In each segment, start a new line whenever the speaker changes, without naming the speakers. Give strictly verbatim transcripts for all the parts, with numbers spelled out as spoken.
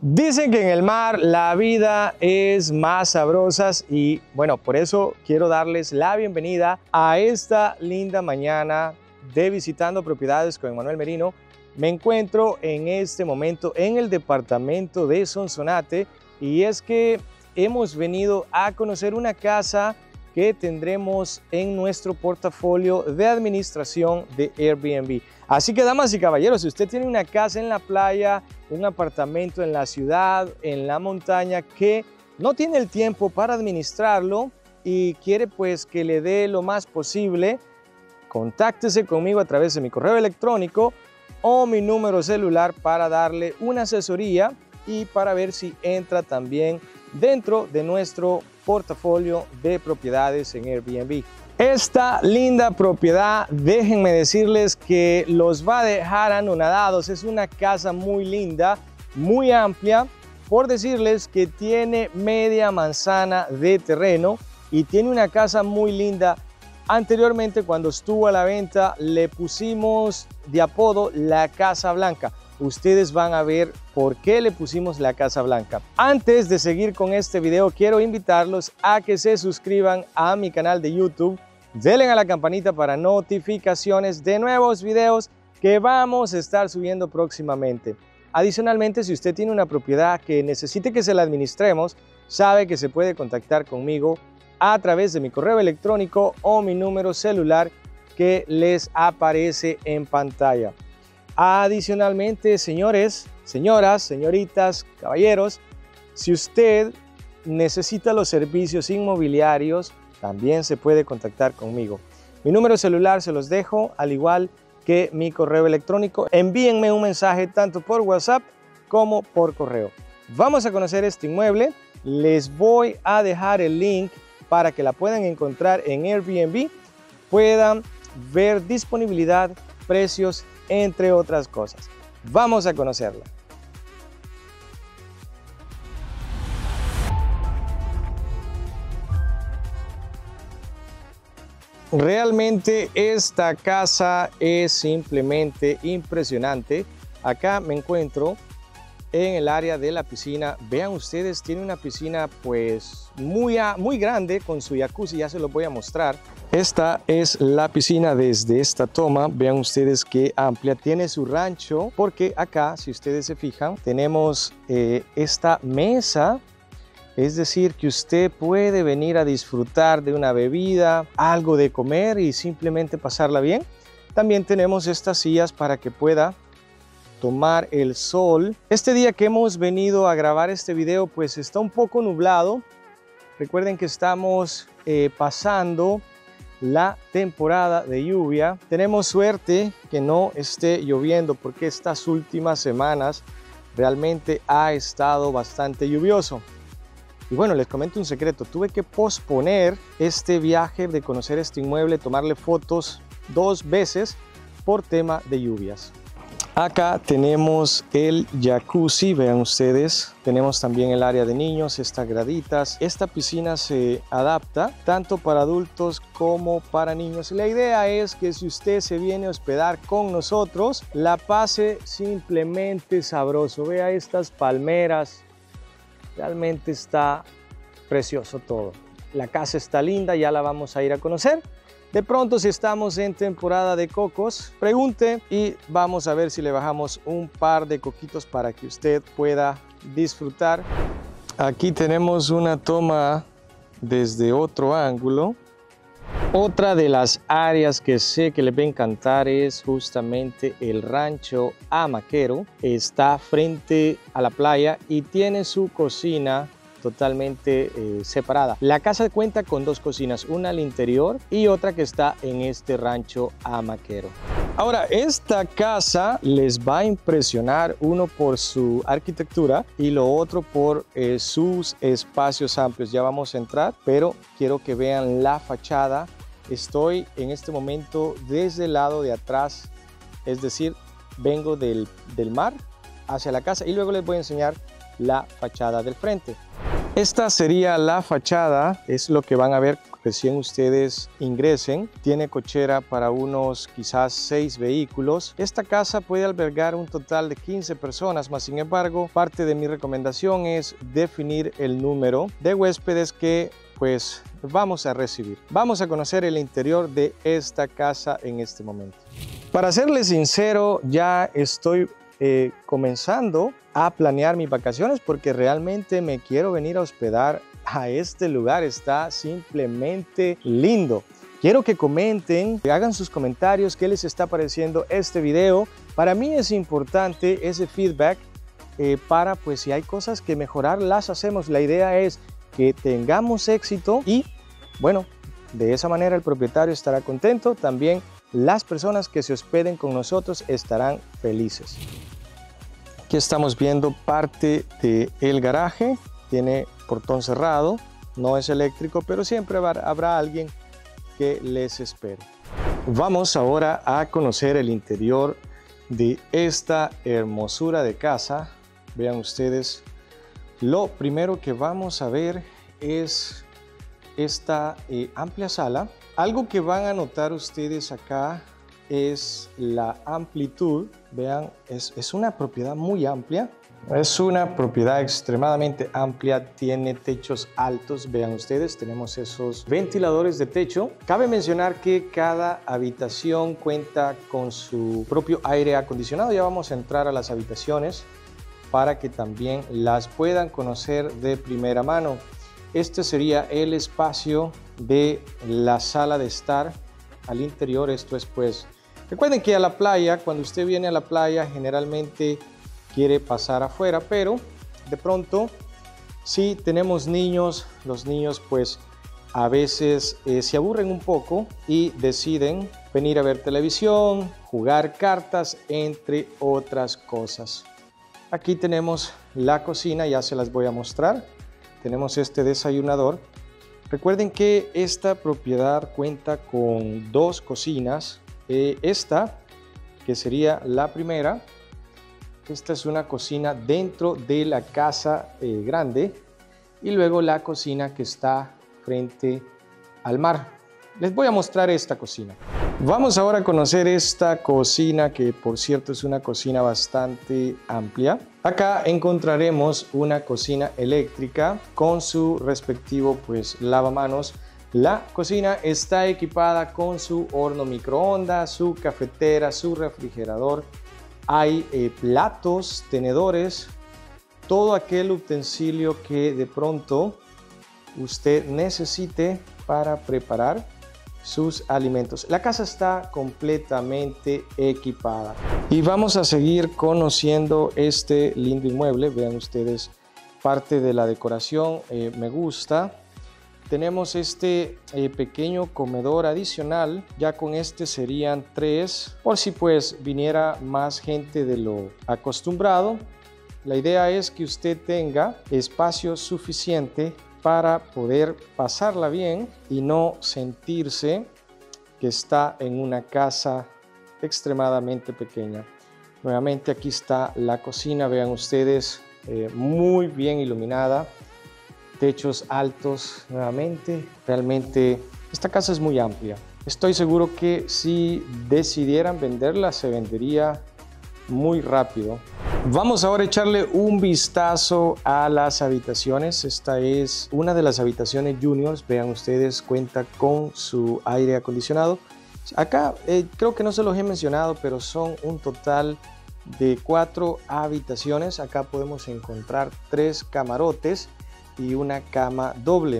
Dicen que en el mar la vida es más sabrosa y bueno, por eso quiero darles la bienvenida a esta linda mañana de Visitando Propiedades con Emanuel Merino. Me encuentro en este momento en el departamento de Sonsonate y es que hemos venido a conocer una casa que tendremos en nuestro portafolio de administración de Airbnb. Así que, damas y caballeros, si usted tiene una casa en la playa, un apartamento en la ciudad, en la montaña, que no tiene el tiempo para administrarlo y quiere pues que le dé lo más posible, contáctese conmigo a través de mi correo electrónico o mi número celular para darle una asesoría y para ver si entra también dentro de nuestro portafolio de propiedades en Airbnb. Esta linda propiedad, déjenme decirles que los va a dejar anonadados. Es una casa muy linda, muy amplia, por decirles que tiene media manzana de terreno y tiene una casa muy linda. Anteriormente, cuando estuvo a la venta, le pusimos de apodo la Casa Blanca. Ustedes van a ver por qué le pusimos la Casa Blanca. Antes de seguir con este video, quiero invitarlos a que se suscriban a mi canal de YouTube. Denle a la campanita para notificaciones de nuevos videos que vamos a estar subiendo próximamente. Adicionalmente, si usted tiene una propiedad que necesite que se la administremos, sabe que se puede contactar conmigo a través de mi correo electrónico o mi número celular que les aparece en pantalla. Adicionalmente, señores, señoras, señoritas, caballeros, si usted necesita los servicios inmobiliarios, también se puede contactar conmigo. Mi número celular se los dejo, al igual que mi correo electrónico. Envíenme un mensaje tanto por WhatsApp como por correo. Vamos a conocer este inmueble. Les voy a dejar el link para que la puedan encontrar en Airbnb, puedan ver disponibilidad, precios, entre otras cosas. Vamos a conocerla. Realmente esta casa es simplemente impresionante. Acá me encuentro en el área de la piscina. Vean ustedes, tiene una piscina pues muy, muy grande con su jacuzzi, ya se los voy a mostrar. Esta es la piscina desde esta toma. Vean ustedes qué amplia tiene su rancho, porque acá, si ustedes se fijan, tenemos eh, esta mesa. Es decir, que usted puede venir a disfrutar de una bebida, algo de comer y simplemente pasarla bien. También tenemos estas sillas para que pueda tomar el sol. Este día que hemos venido a grabar este video, pues está un poco nublado. Recuerden que estamos eh, pasando la temporada de lluvia. Tenemos suerte que no esté lloviendo porque estas últimas semanas realmente ha estado bastante lluvioso. Y bueno, les comento un secreto, tuve que posponer este viaje de conocer este inmueble, tomarle fotos dos veces por tema de lluvias. Acá tenemos el jacuzzi, vean ustedes, tenemos también el área de niños, estas graditas. Esta piscina se adapta tanto para adultos como para niños. La idea es que si usted se viene a hospedar con nosotros, la pase simplemente sabroso. Vea estas palmeras, realmente está precioso todo. La casa está linda, ya la vamos a ir a conocer. De pronto, si estamos en temporada de cocos, pregunte y vamos a ver si le bajamos un par de coquitos para que usted pueda disfrutar. Aquí tenemos una toma desde otro ángulo. Otra de las áreas que sé que les va a encantar es justamente el rancho Amaquero. Está frente a la playa y tiene su cocina totalmente eh, separada. La casa cuenta con dos cocinas, una al interior y otra que está en este rancho Amaquero. Ahora, esta casa les va a impresionar, uno por su arquitectura y lo otro por eh, sus espacios amplios. Ya vamos a entrar, pero quiero que vean la fachada. Estoy en este momento desde el lado de atrás, es decir, vengo del, del mar hacia la casa y luego les voy a enseñar la fachada del frente. Esta sería la fachada, es lo que van a ver recién ustedes ingresen. Tiene cochera para unos quizás seis vehículos. Esta casa puede albergar un total de quince personas, más sin embargo, parte de mi recomendación es definir el número de huéspedes que pues vamos a recibir. Vamos a conocer el interior de esta casa en este momento. Para serles sincero, ya estoy eh, comenzando a planear mis vacaciones porque realmente me quiero venir a hospedar a este lugar. Está simplemente lindo. Quiero que comenten, que hagan sus comentarios, qué les está pareciendo este video. Para mí es importante ese feedback eh, para pues si hay cosas que mejorar las hacemos. La idea es que tengamos éxito y bueno, de esa manera el propietario estará contento, también las personas que se hospeden con nosotros estarán felices. Aquí estamos viendo parte del garaje, tiene portón cerrado, no es eléctrico, pero siempre habrá alguien que les espere. Vamos ahora a conocer el interior de esta hermosura de casa. Vean ustedes. Lo primero que vamos a ver es esta eh, amplia sala. Algo que van a notar ustedes acá es la amplitud. Vean, es, es una propiedad muy amplia. Es una propiedad extremadamente amplia, tiene techos altos. Vean ustedes, tenemos esos ventiladores de techo. Cabe mencionar que cada habitación cuenta con su propio aire acondicionado. Ya vamos a entrar a las habitaciones para que también las puedan conocer de primera mano. Este sería el espacio de la sala de estar al interior. Esto es pues, recuerden que a la playa, cuando usted viene a la playa, generalmente quiere pasar afuera, pero de pronto, si tenemos niños, los niños pues a veces eh, se aburren un poco y deciden venir a ver televisión, jugar cartas, entre otras cosas. Aquí tenemos la cocina, ya se las voy a mostrar. Tenemos este desayunador. Recuerden que esta propiedad cuenta con dos cocinas. Eh, esta, que sería la primera, esta es una cocina dentro de la casa eh, grande. Y luego la cocina que está frente al mar. Les voy a mostrar esta cocina. Vamos ahora a conocer esta cocina, que por cierto es una cocina bastante amplia. Acá encontraremos una cocina eléctrica con su respectivo pues lavamanos. La cocina está equipada con su horno microondas, su cafetera, su refrigerador. Hay eh, platos, tenedores, todo aquel utensilio que de pronto usted necesite para preparar sus alimentos. La casa está completamente equipada. Y vamos a seguir conociendo este lindo inmueble. Vean ustedes parte de la decoración, eh, me gusta. Tenemos este eh, pequeño comedor adicional. Ya con este serían tres, por si pues viniera más gente de lo acostumbrado. La idea es que usted tenga espacio suficiente para poder pasarla bien y no sentirse que está en una casa extremadamente pequeña. Nuevamente aquí está la cocina, vean ustedes, eh, muy bien iluminada, techos altos nuevamente. Realmente esta casa es muy amplia. Estoy seguro que si decidieran venderla, se vendería muy rápido. Vamos ahora a echarle un vistazo a las habitaciones. Esta es una de las habitaciones juniors. Vean ustedes, cuenta con su aire acondicionado. Acá eh, creo que no se los he mencionado, pero son un total de cuatro habitaciones. Acá podemos encontrar tres camarotes y una cama doble.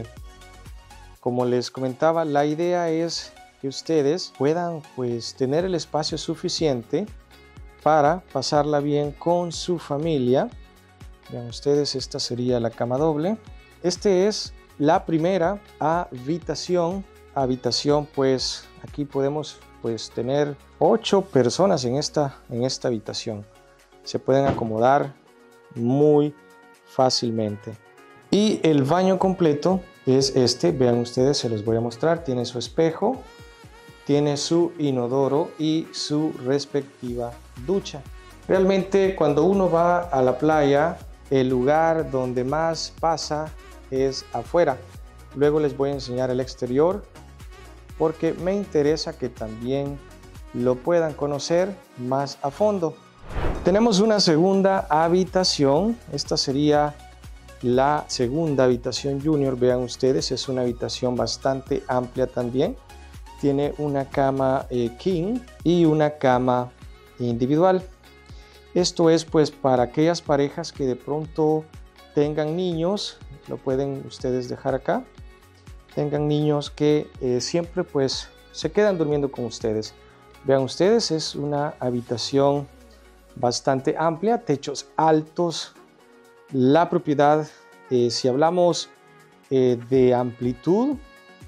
Como les comentaba, la idea es que ustedes puedan pues tener el espacio suficiente para pasarla bien con su familia. Vean ustedes, esta sería la cama doble. Este es la primera habitación. Habitación, pues aquí podemos pues tener ocho personas en esta, en esta habitación. Se pueden acomodar muy fácilmente. Y el baño completo es este. Vean ustedes, se los voy a mostrar. Tiene su espejo, tiene su inodoro y su respectiva ducha. Realmente cuando uno va a la playa, el lugar donde más pasa es afuera. Luego les voy a enseñar el exterior porque me interesa que también lo puedan conocer más a fondo. Tenemos una segunda habitación. Esta sería la segunda habitación junior. Vean ustedes, es una habitación bastante amplia también. Tiene una cama eh, king y una cama individual. Esto es pues para aquellas parejas que de pronto tengan niños, lo pueden ustedes dejar acá, tengan niños que eh, siempre pues se quedan durmiendo con ustedes. Vean ustedes, es una habitación bastante amplia, techos altos. La propiedad, eh, si hablamos eh, de amplitud,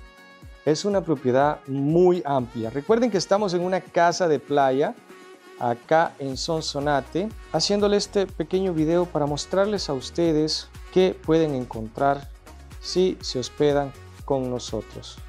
es una propiedad muy amplia. Recuerden que estamos en una casa de playa acá en Sonsonate, haciéndole este pequeño video para mostrarles a ustedes qué pueden encontrar si se hospedan con nosotros.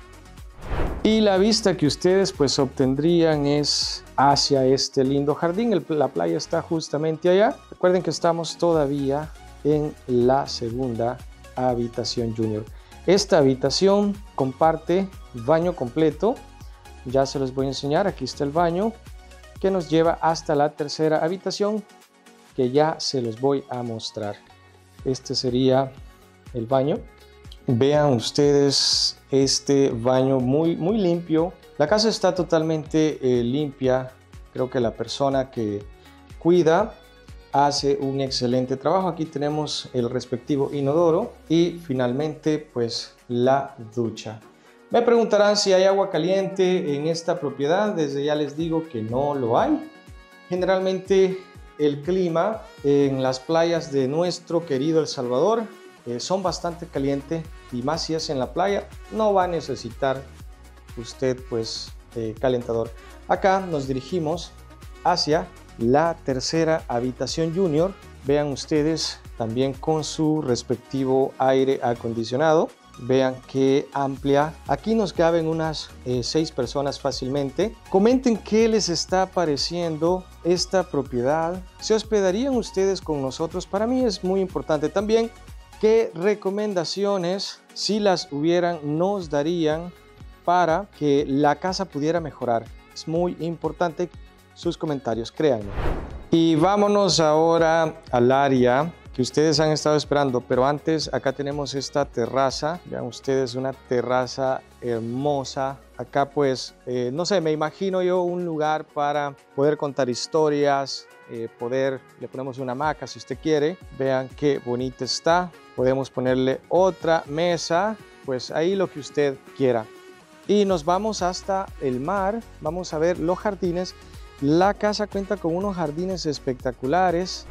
Y la vista que ustedes pues obtendrían es hacia este lindo jardín. El, la playa está justamente allá. Recuerden que estamos todavía en la segunda habitación junior. Esta habitación comparte baño completo. Ya se los voy a enseñar. Aquí está el baño que nos lleva hasta la tercera habitación, que ya se los voy a mostrar. Este sería el baño. Vean ustedes este baño muy, muy limpio. La casa está totalmente eh, limpia. Creo que la persona que cuida hace un excelente trabajo. Aquí tenemos el respectivo inodoro y finalmente pues la ducha. Me preguntarán si hay agua caliente en esta propiedad. Desde ya les digo que no lo hay. Generalmente el clima en las playas de nuestro querido El Salvador eh, son bastante calientes, y más si es en la playa, no va a necesitar usted pues eh, calentador. Acá nos dirigimos hacia la tercera habitación junior. Vean ustedes también con su respectivo aire acondicionado. Vean qué amplia. Aquí nos caben unas eh, seis personas fácilmente. Comenten qué les está pareciendo esta propiedad. ¿Se hospedarían ustedes con nosotros? Para mí es muy importante también qué recomendaciones, si las hubieran, nos darían para que la casa pudiera mejorar. Es muy importante sus comentarios, créanme. Y vámonos ahora al área que ustedes han estado esperando, pero antes acá tenemos esta terraza. Vean ustedes, una terraza hermosa. Acá pues, eh, no sé, me imagino yo un lugar para poder contar historias, eh, poder, le ponemos una hamaca si usted quiere. Vean qué bonita está. Podemos ponerle otra mesa, pues ahí lo que usted quiera. Y nos vamos hasta el mar, vamos a ver los jardines. La casa cuenta con unos jardines espectaculares.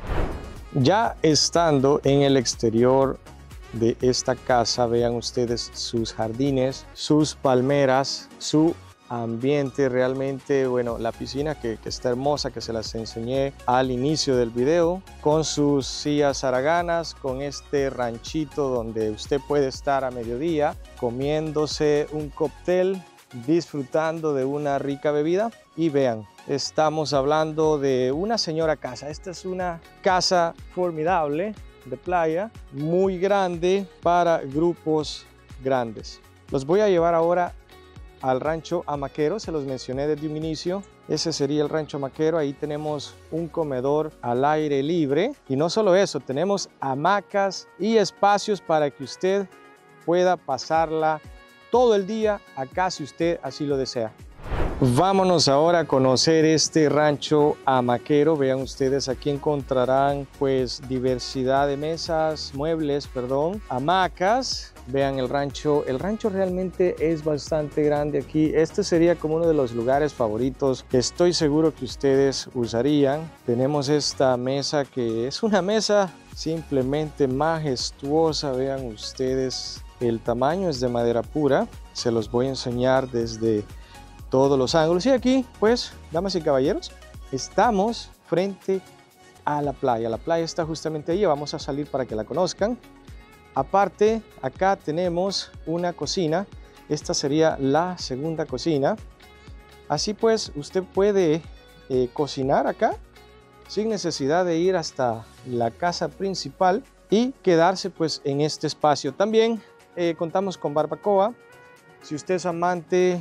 Ya estando en el exterior de esta casa, vean ustedes sus jardines, sus palmeras, su ambiente realmente, bueno, la piscina que, que está hermosa, que se las enseñé al inicio del video, con sus sillas haraganas, con este ranchito donde usted puede estar a mediodía comiéndose un cóctel, disfrutando de una rica bebida. Y vean, estamos hablando de una señora casa. Esta es una casa formidable de playa, muy grande para grupos grandes. Los voy a llevar ahora al rancho hamaquero, se los mencioné desde un inicio. Ese sería el rancho hamaquero. Ahí tenemos un comedor al aire libre. Y no solo eso, tenemos hamacas y espacios para que usted pueda pasarla todo el día acá si usted así lo desea. Vámonos ahora a conocer este rancho hamaquero. Vean ustedes, aquí encontrarán pues diversidad de mesas, muebles, perdón, hamacas. Vean el rancho, el rancho realmente es bastante grande aquí. Este sería como uno de los lugares favoritos que estoy seguro que ustedes usarían. Tenemos esta mesa que es una mesa simplemente majestuosa. Vean ustedes, el tamaño es de madera pura. Se los voy a enseñar desde todos los ángulos. Y aquí, pues, damas y caballeros, estamos frente a la playa. La playa está justamente ahí. Vamos a salir para que la conozcan. Aparte, acá tenemos una cocina. Esta sería la segunda cocina. Así pues, usted puede eh, cocinar acá sin necesidad de ir hasta la casa principal y quedarse pues en este espacio. También eh, contamos con barbacoa. Si usted es amante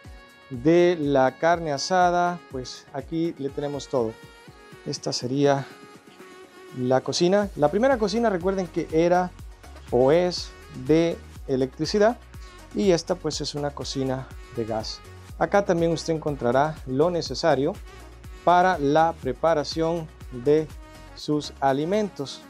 de la carne asada, pues aquí le tenemos todo. Esta sería la cocina. La primera cocina, recuerden que era o es de electricidad, y esta pues es una cocina de gas. Acá también usted encontrará lo necesario para la preparación de sus alimentos.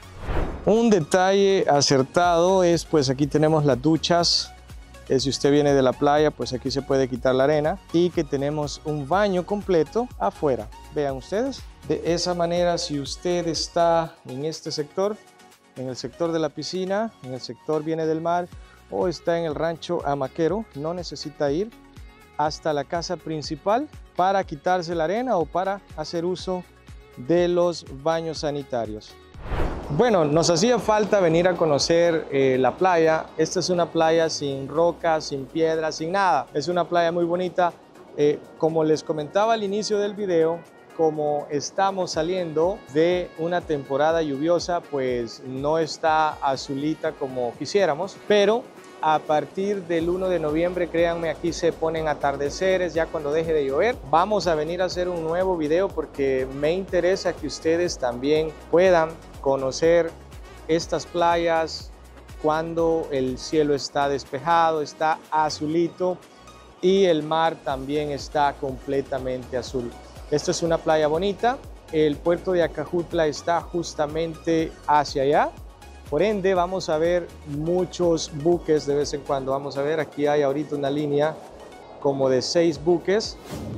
Un detalle acertado es, pues aquí tenemos las duchas. Eh, si usted viene de la playa, pues aquí se puede quitar la arena, y que tenemos un baño completo afuera. Vean ustedes, de esa manera, si usted está en este sector, en el sector de la piscina, en el sector viene del mar, o está en el rancho Amaquero, no necesita ir hasta la casa principal para quitarse la arena o para hacer uso de los baños sanitarios. Bueno, nos hacía falta venir a conocer eh, la playa. Esta es una playa sin rocas, sin piedras, sin nada. Es una playa muy bonita. Eh, como les comentaba al inicio del video, como estamos saliendo de una temporada lluviosa, pues no está azulita como quisiéramos, pero a partir del uno de noviembre, créanme, aquí se ponen atardeceres ya cuando deje de llover. Vamos a venir a hacer un nuevo video porque me interesa que ustedes también puedan conocer estas playas cuando el cielo está despejado, está azulito, y el mar también está completamente azul. Esta es una playa bonita. El puerto de Acajutla está justamente hacia allá. Por ende, vamos a ver muchos buques de vez en cuando. Vamos a ver, aquí hay ahorita una línea como de seis buques.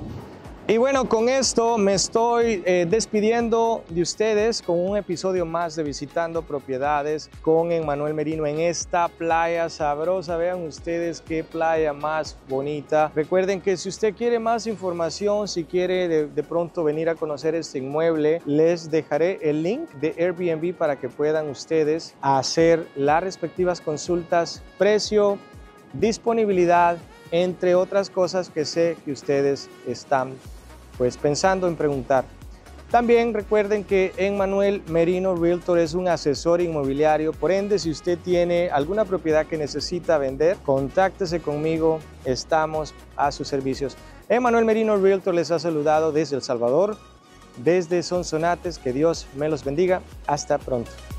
Y bueno, con esto me estoy eh, despidiendo de ustedes con un episodio más de Visitando Propiedades con Emmanuel Merino en esta playa sabrosa. Vean ustedes qué playa más bonita. Recuerden que si usted quiere más información, si quiere de, de pronto venir a conocer este inmueble, les dejaré el link de Airbnb para que puedan ustedes hacer las respectivas consultas, precio, disponibilidad, entre otras cosas que sé que ustedes están pues pensando en preguntar. También recuerden que Emmanuel Merino Realtor es un asesor inmobiliario. Por ende, si usted tiene alguna propiedad que necesita vender, contáctese conmigo, estamos a sus servicios. Emmanuel Merino Realtor les ha saludado desde El Salvador, desde Sonsonates. Que Dios me los bendiga. Hasta pronto.